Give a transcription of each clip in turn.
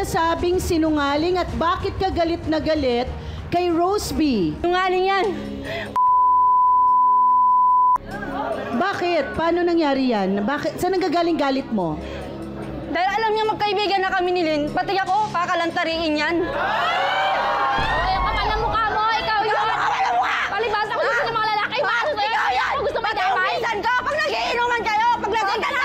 sinasabing sinungaling at bakit ka galit na galit kay Roseby? Sinungaling yan. Bakit? Paano nangyari yan? Bakit? Saan nanggagaling galit mo? Dahil alam niya magkaibigan na kami ni Lynn, pati ako, pakalantariin yan. Ay, ang kapal ng mukha mo, ikaw yun! Palibasa ko gusto ng mga lalaki, paano sa'yo? Ikaw yan! Gusto mo damay? Minsan ko, pag nagiinuman kayo, pag lasing ka na,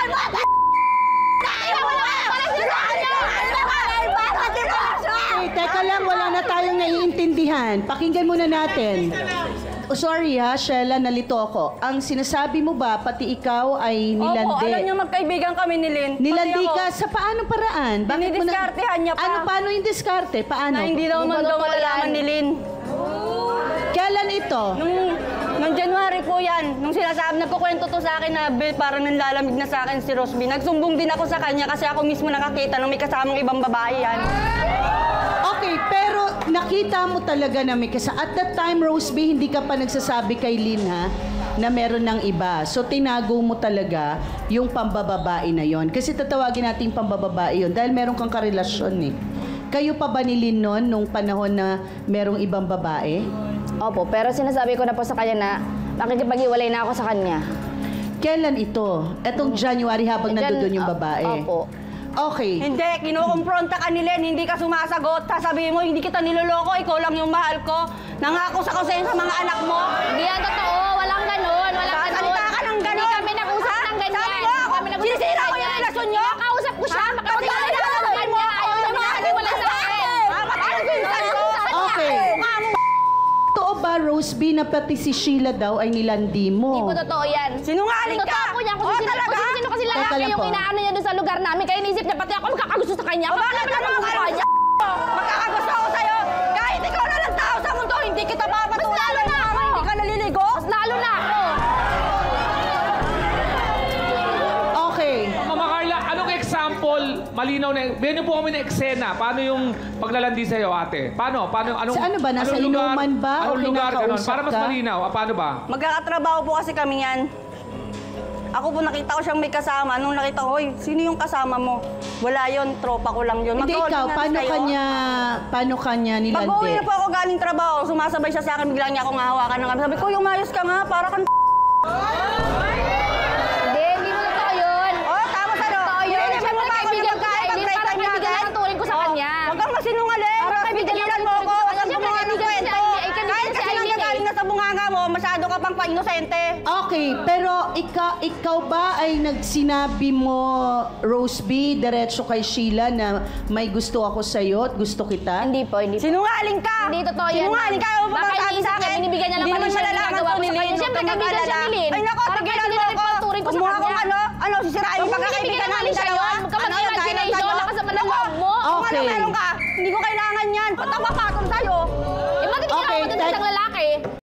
Teka lang, wala na tayong naiintindihan. Pakinggan muna natin. Oh, sorry ha, Sheila, nalito ako. Ang sinasabi mo ba, pati ikaw ay nilandi? Opo, alam niya magkaibigan kami ni Lynn. Nilandi ka sa paano paraan? Dinidiskartehan niya pa. Paano yung diskarte? Paano? Na hindi daw man daw malalaman ni Lynn. Kailan ito? Nung January po yan, nung sinasabi, nagkukwento to sa akin na parang nanlalamig na sa akin si Roseby. Nagsumbong din ako sa kanya kasi ako mismo nakakita nung may kasamang ibang babae yan. Okay, pero nakita mo talaga na may at that time, Roseby, hindi ka pa nagsasabi kay Lynn, ha? Na meron ng iba. So, tinago mo talaga yung pambababae na yon. Kasi tatawagin natin pambababae yon dahil meron kang karelasyon, eh. Kayo pa ba ni Lynn noon nung panahon na merong ibang babae? Opo, pero sinasabi ko na po sa kanya na nakikipag-iwalay na ako sa kanya. Kailan ito? Etong January habang nandoon yung babae? Opo. Okay. Hindi, kinukumpronta ka ni Lynn, hindi ka sumasagot. Sasabihin mo, hindi kita niloloko, ikaw lang yung mahal ko. Nangako sa kusin sa mga anak mo. Hindi yan totoo, walang ganon, walang ganon. Salita ka ng ganon. Hindi kami nag-usap ng ganyan. Sabi mo ako, sinisira ko yung relasyon nyo. Nakausap ko siya, makapagdala Pagdala na ako sa kanya. Ayaw niya makakaliwalay sa akin. Okay. Totoo ba, Roseby, na pati si Sheila daw ay nilandi mo? Hindi po totoo yan. Sinungaling ka! Totoo po yan. Kung sino kasi Teka lalaki lang yung po. inaano niya doon sa lugar namin. Kaya inisip niya, pati ako magkakagusto sa kanya. Bakit ka naman kayo? Magkakagusto ako sa'yo! Kahit ikaw na lang tao sa mundo, hindi kita papatulan. Mas lalo na ako! Hindi ka naliligo? Mas lalo na ako! Okay. Mama Carla, anong example, malinaw na, bigyan niyo po kami ng eksena. Paano yung paglalandi sa'yo, ate? Paano? Anong, Sa ano ba? Nasa anong lugar? inuman ba? O Anong lugar? Ganon? kinakausap Para mas ka? malinaw. Paano ba? Magkakatrabaho po kasi kami yan. Ako po nakita ko siyang may kasama. Nung nakita ko, hoy, sino yung kasama mo? Wala yon, tropa ko lang yun. Hindi ikaw, paano kanya nilandi? Pag uwi na po ako galing trabaho, sumasabay siya sa akin, biglang niya akong hahawakan ng kami. Sabi ko, umayos ka nga, para kang Hindi mo totoo yun. Oh, tapos ano? Totoo yun. Hindi Siyempre, mo pa ako kaibigan ko nagkain, sa Aileen. Parang kaibigan lang ang turing ko sa kanya. Huwag kang masinungaling. Parang kaibigan lang Pigilan mo ako. ang turing ko sa kanya. Alam mo mga Siyempre, ng kwento. kaibigan si Aileen. Kahit kasi Kaibigan si Aileen nanggagaling na sa bunganga mo, masyado ka pang pa-inosente. Okay, pero ikaw ba ay nagsinabi mo, Roseby, diretso kay Sheila na may gusto ako sa'yo at gusto kita? Hindi po, hindi po. Sinungaling ka! Hindi totoo yan. Sinungaling ka! Huwag mo Baka masabi iniisip sa niya, akin. binibigyan niya lang Hindi kami naman siya ng malalaman ginagawa ko ko ni sa Lynn. kanya. Siyempre, Huwag kang kaibigan siya mag-alala. ni Lynn. Ay nako, Parang tigilan mo kaibigan ako. lang ang turing ko sa Kumuha akong kanya. ano, sisirain yung Kung pagkakaibigan bibigyan namin namin siya dalawa. yun, huwag ka Ano, mag-imagination, gaya ng lakas naman ng Nako, loob mo. kung ano Okay. meron ka, hindi ko kailangan yan. Patapapatong sa'yo. Eh, bakit Okay, ginagawa mo doon sa isang lalaki?